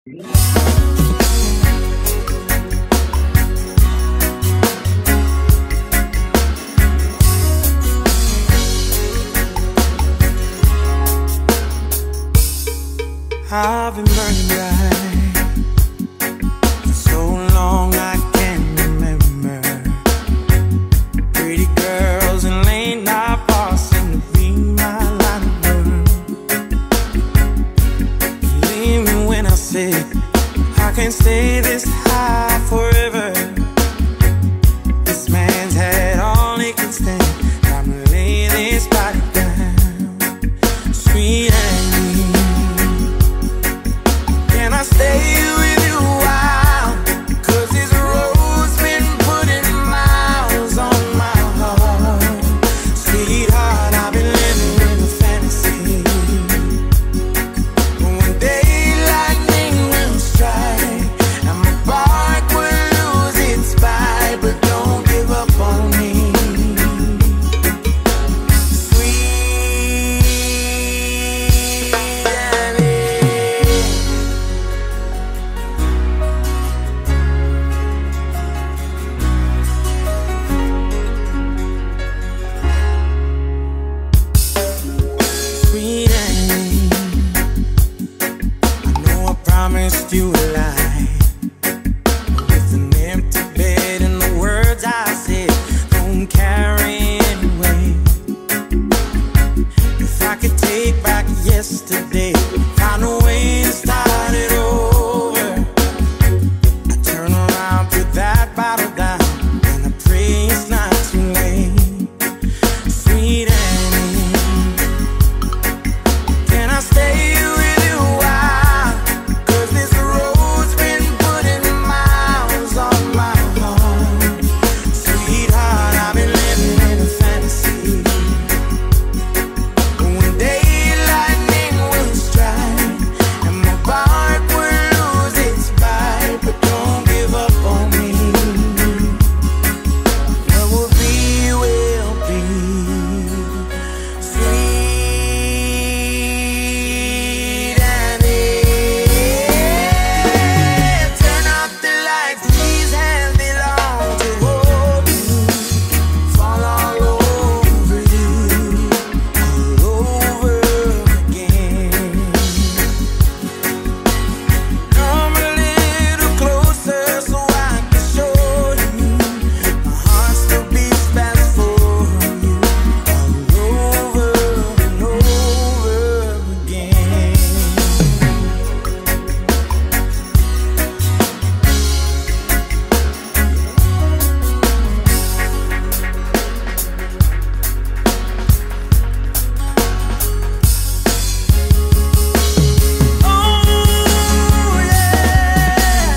I've been burning bright for so long I can't remember. Pretty girls and late night bars seem to be my line of work. Believe me when I say I can't stay this high forever. This man's had all he can stand. Time to lay this body down. Sweet Annie, can I stay with you a while? 'Cause this road's been putting miles on my heart. Sweetheart, I've been living in a fantasy. But one day lightning will strike and my bark will lose its bite. But don't give up on me. Promised you a lie, with an empty bed and the words I said don't carry any weight. If I could take back yesterday, find a way to start it over, I turn around, put that bottle down, and I pray it's not too late. Sweet Annie, can I stay with you a while? 'Cause this road's been putting miles on my heart. Sweetheart, I've been living in a fantasy. But one day lightning will strike and my bark will lose its bite. But don't give up on me. What will be, will be. Sweet Annie, turn off the lights, these hands belong to hold you. Fall all over you, all over again. Come a little closer so I can show you my heart still beats fast for you, all over and over again. Oh yeah.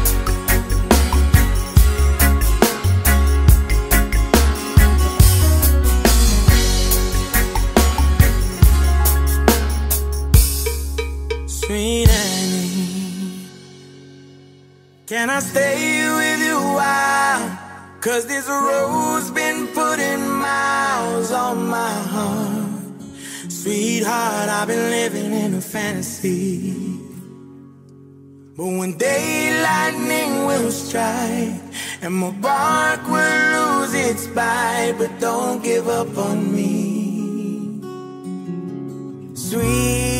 Sweet Annie, can I stay with you a while? 'Cause this road's been putting miles on my heart. Sweetheart, I've been living in a fantasy. But one day lightning will strike and my bark will lose its bite. But don't give up on me. Sweet